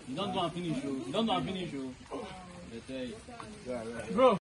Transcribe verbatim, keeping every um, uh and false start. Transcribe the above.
You don't do and finish, oh. You don't do and finish, oh. They tell you. Yeah, yeah. Bro.